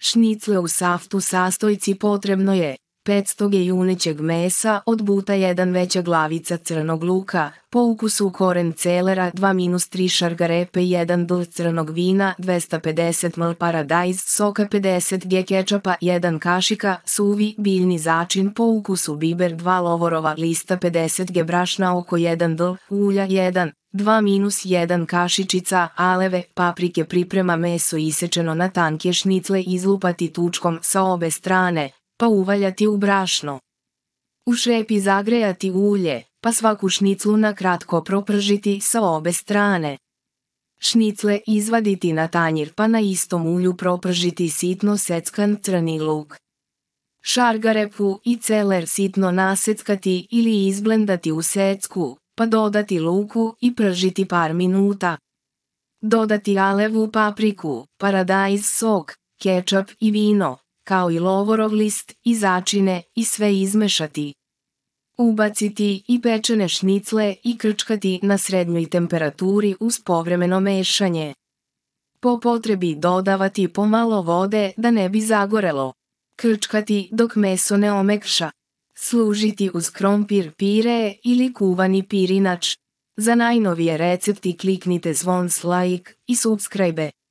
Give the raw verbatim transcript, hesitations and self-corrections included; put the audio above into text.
Šnicle u saftu sastojci potrebno je petsto grama junećeg mesa, od buta jedan veća glavica crnog luka, po ukusu koren celera dva do tri šargarepe, jedan dl crnog vina, dvesta pedeset mililitara paradajz soka, pedeset grama kečapa, jedan kašika, suvi biljni začin po ukusu, biber dva lovorova lista, pedeset grama brašna, oko jedan dl ulja, jedan, dva do jedan kašičica aleve, paprike. Priprema: meso isečeno na tanke šnicle izlupati tučkom sa obe strane, pa uvaljati u brašno. U šepi zagrejati ulje, pa svaku šniclu na kratko propržiti sa obe strane. Šnicle izvaditi na tanjir, pa na istom ulju propržiti sitno seckan crni luk. Šargarepu i celer sitno naseckati ili izblendati u secku, pa dodati luku i pržiti par minuta. Dodati alevu, papriku, paradajz sok, kečap i vino, kao i lovorov list i začine, i sve izmešati. Ubaciti i pečene šnicle i krčkati na srednjoj temperaturi uz povremeno mešanje. Po potrebi dodavati pomalo vode da ne bi zagorelo. Krčkati dok meso ne omekša. Služiti uz krompir pire ili kuvani pirinač. Za najnovije recepti kliknite zvon like i subscribe.